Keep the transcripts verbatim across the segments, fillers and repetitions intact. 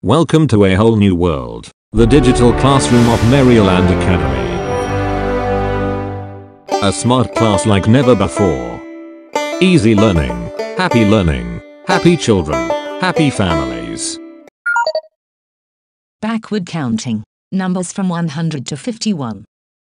Welcome to a whole new world, the digital classroom of Merryland Academy. A smart class like never before. Easy learning, happy learning, happy children, happy families. Backward counting. Numbers from one hundred to fifty-one.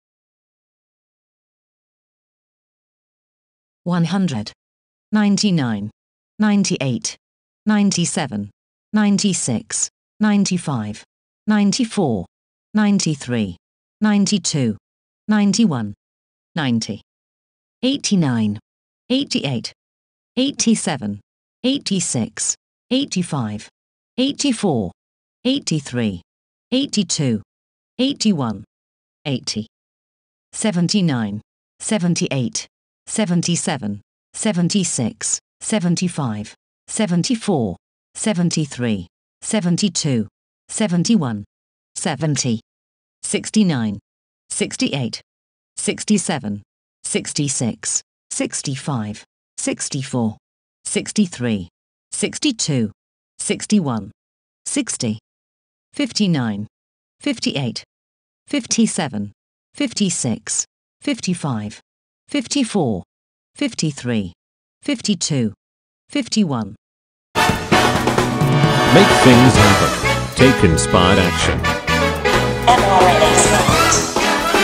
one hundred. ninety-nine. ninety-eight. ninety-seven. ninety-six. ninety-five. ninety-four. ninety-three. ninety-two. ninety-one. ninety. eighty-nine. eighty-eight. eighty-seven. eighty-six. eighty-five. eighty-four. eighty-three. eighty-two. eighty-one. eighty. seventy-nine. seventy-eight. seventy-seven. seventy-six. seventy-five. seventy-four. seventy-three. seventy-two. seventy-one. seventy. sixty-nine. sixty-eight. sixty-seven. sixty-six. sixty-five. sixty-four. sixty-three. sixty-two. sixty-one. sixty. fifty-nine. fifty-eight. fifty-seven. fifty-six. fifty-five. fifty-four. fifty-three. fifty-two. fifty-one. Make things happen. Take inspired action.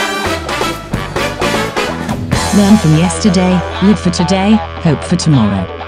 Learn from yesterday, live for today, hope for tomorrow.